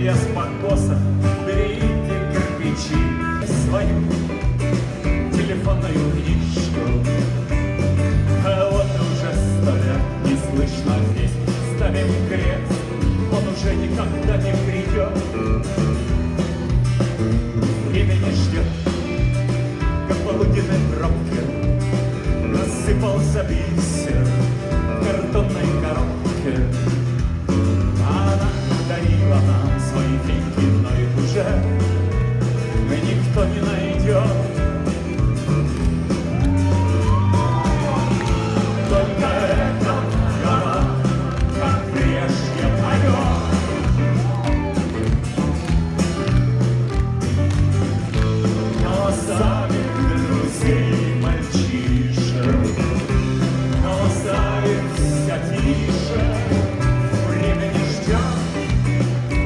лес покоса, берите кирпичи, свою телефонную книжку. А вот уже 100 лет не слышно здесь, ставим крест, он уже никогда не придет. Время не ждет, как в полуденной пробке рассыпался бисер в картонной коробке. Она дарила нам свои деньги, но их уже никто не найдет. Только этот город, как прежде, поет. Но оставит друзей мальчишек, но оставит вся тише. Время не ждет,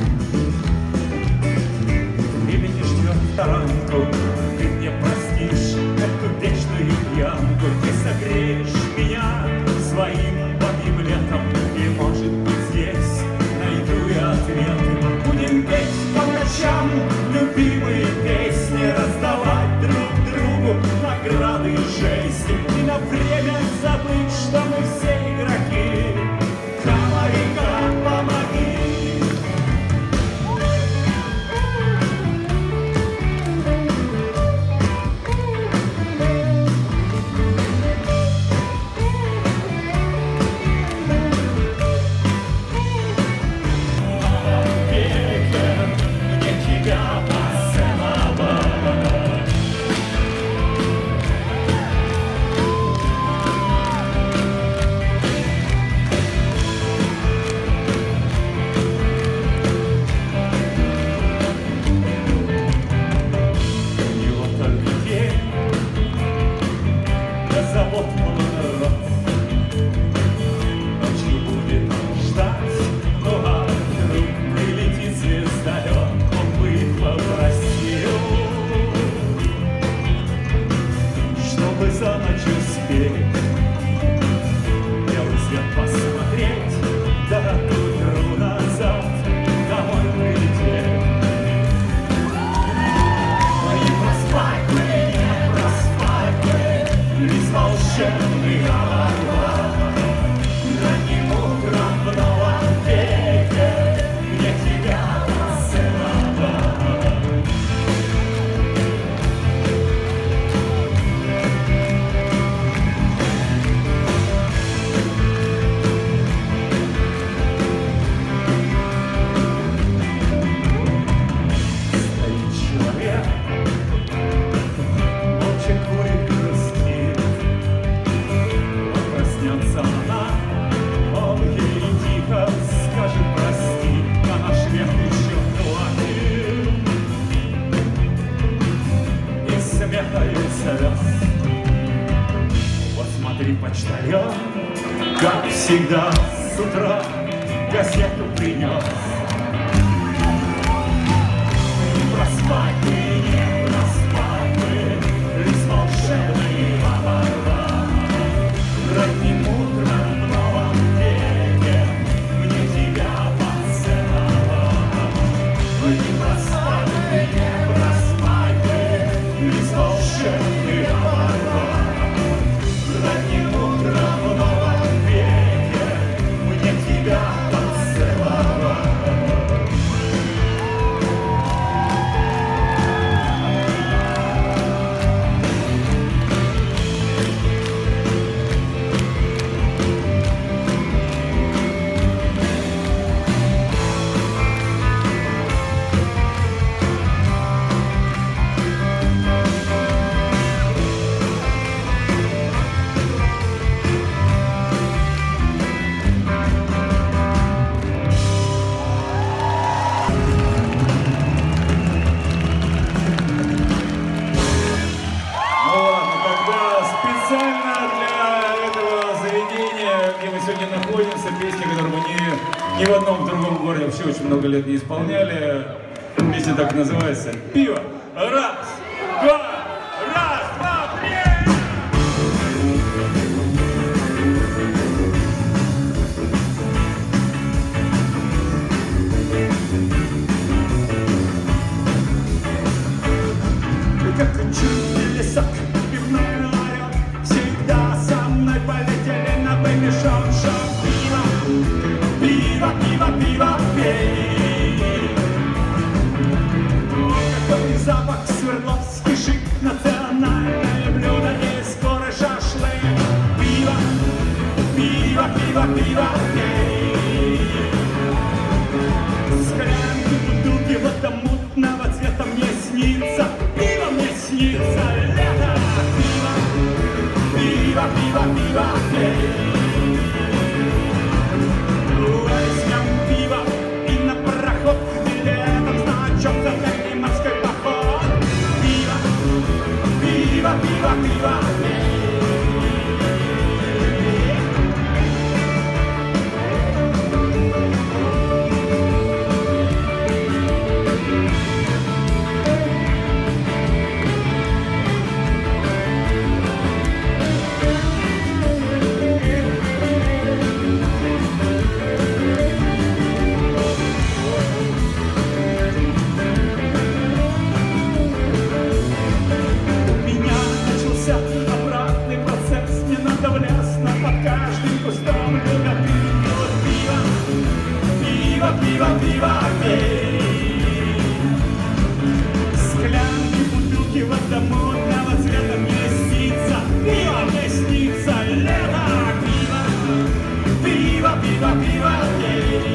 время не ждет таранку. Ты мне простишь эту вечную пьянку, ты согреешь меня своим бабьим летом. И, может быть, здесь найду я ответы. Будем петь по ночам любимые песни, раздавать друг другу награды и жести. И на время забыть, что мы все игроки. Комарика, помоги. Почтальон, как всегда, с утра газету принес. Проспать бы, не проспать бы, лишь волшебный оборван. Ранним утром в новом веке мне тебя поцеловал. Не проспать бы, не проспать бы, лишь волшебный оборван. Ранним утром в новом веке мне тебя поцеловал. Песни, которую мы ни в одном другом городе вообще очень много лет не исполняли. Песня так называется «Пиво». Раз, два, три! пиво, пиво, пей. Склянки, бутылки, вода мутного цвета мне снится. Пиво мне снится, лето. Пиво, пиво, пиво, пиво, пей. Возьмем пиво и на пароход билетом значок за дальний морской поход. Пиво, пиво, пиво, пиво, пей. Пиво, пиво, пей. Склянки, бутылки, вода мутного цвета мне снится. Пиво мне снится, лето. Пиво, пиво, пиво, пиво, пей.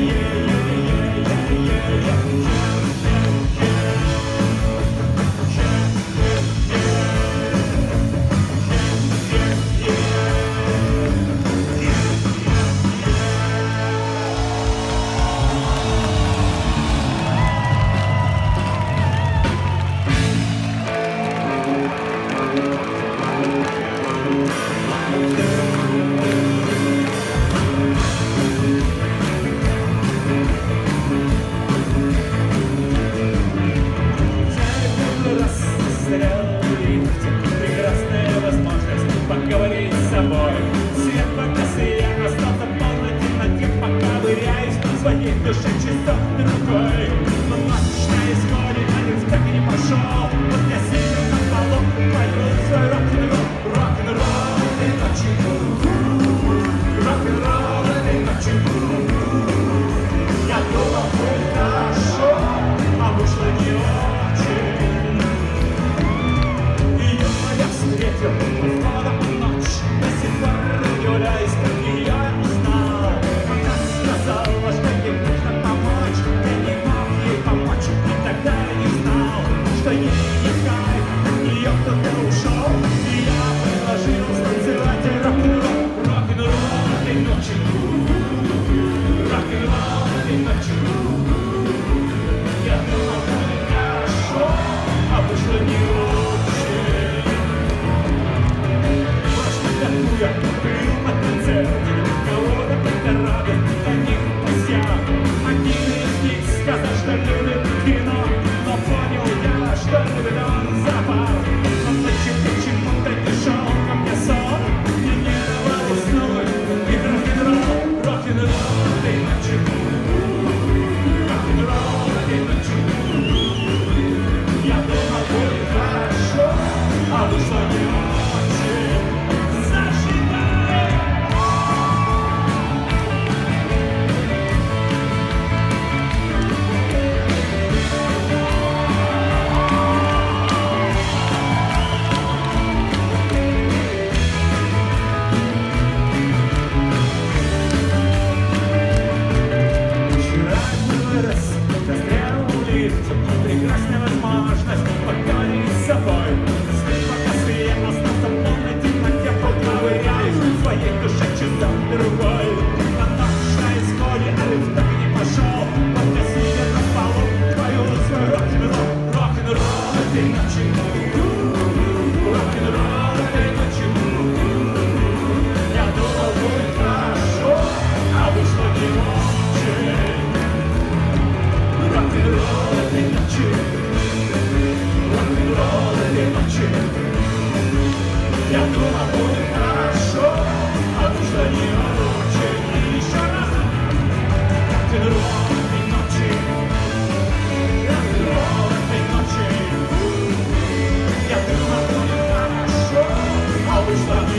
Душа чисто другой, но ночь на исходе, а лифт так и не пошел. Вот я сидел на полу, пою свой рок-н-ролл, рок-н-ролл этой ночи, рок-н-ролл этой ночи. Я думал, будет хорошо, а вышло не очень. Ее я встретил, входом в ночь, до сих пор удивляюсь, как ее узнал. Она сказала, что ей нужно помочь, я не мог ей помочь, и тогда я не знал, что ей не кайф, от нее кто-то ушел. И я предложил станцевать рок-н-ролл, рок-н-ролл этой ночи, рок-н-ролл этой ночи. Я думал, будет хорошо, а вышло не очень. Точно такую пил на концерте, кого-то только радость для них друзья. Один из них сказал, что любит кино, но понял я, что любит он зоопарк. Но ночью почему-то не шел ко мне сон, мне не давал уснуть. И рок-н-ролл, рок-н-ролл этой ночи, рок-н-ролл этой ночи. Я думал, будет хорошо, а вышло не очень. Зажигай! Вчера первый раз застрял в лифте, прекрасная возможность покорить с собой. Пока свет остался в полной темноте, поковыряюсь в своей душе часом другой. На ночь на исходе, а лифт так и не пошел. Вот я сидя на полу, пою свой рок-н-ролл, рок-н-ролл этой ночи, рок-н-ролл этой ночи. Я думал, будет хорошо, а вышло не очень. Рок-н-ролл этой ночи, рок-н-ролл этой ночи. Я думал, будет хорошо, а вышло не очень. И еще раз. Рок-н-ролл этой ночи, рок-н-ролл этой ночи. Я думал, будет хорошо, а вышло не очень.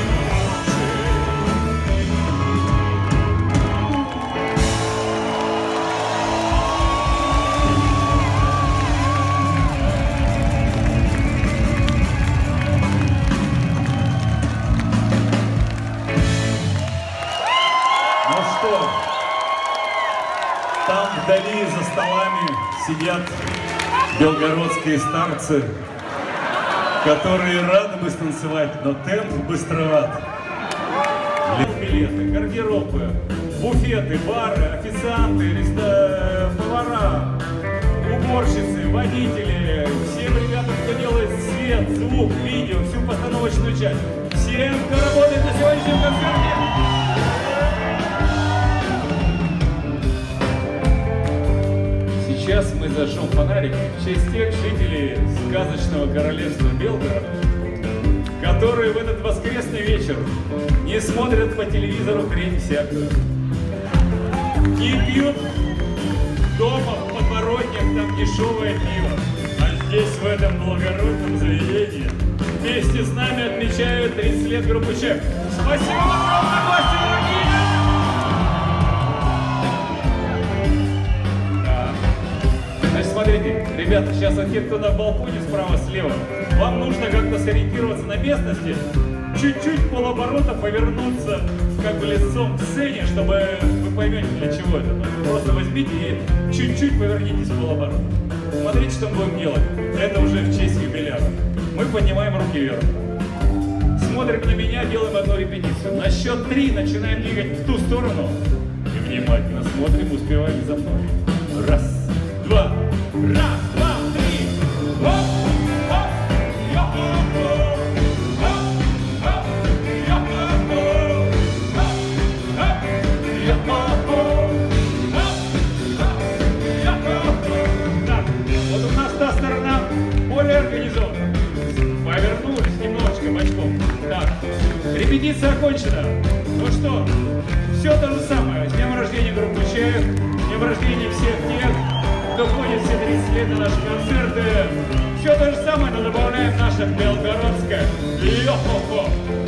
что там вдали за столами сидят белгородские старцы, которые рады бы станцевать, но темп быстроват. Билеты, гардеробы, буфеты, бары, официанты, повара, уборщицы, водители, всем ребятам, кто делает свет, звук, видео, всю постановочную часть. Всем, кто работает на сегодняшнем концерте. Сейчас мы зажжем фонарик в честь тех жителей сказочного королевства Белгород, которые в этот воскресный вечер не смотрят по телевизору хрень всякую, не пьют дома в подворотнях там дешевое пиво, а здесь, в этом благородном заведении, вместе с нами отмечают 30 лет группы ЧЕК. Спасибо огромное, гости дорогие! Значит, смотрите, ребята, сейчас вот те, кто на балконе справа-слева, вам нужно как-то сориентироваться на местности, чуть-чуть полоборота повернуться как бы лицом к сцене, чтобы вы поймете, для чего это. Просто возьмите и чуть-чуть повернитесь полоборота. Смотрите, что мы будем делать. Это уже в честь юбиляра. Мы поднимаем руки вверх. Смотрим на меня, делаем одну репетицию. На счет 3 начинаем двигать в ту сторону. И внимательно смотрим, успеваем за мной. Раз, два, раз, два, три. Оп, оп, йо-хо-хо. Оп, оп, йо-хо-хо. Оп, оп, йо-хо-хо. Оп, оп, йо-хо-хо. Так, вот у нас та сторона более организована. Повернулись немножечко бочком. Так, репетиция окончена. Ну что, все то же самое. С днем рождения группы ЧЕК, с днем рождения всех тех, кто ходит все 30 лет на наши концерты. Все то же самое, но добавляем наше белгородское. Йо-хо-хо.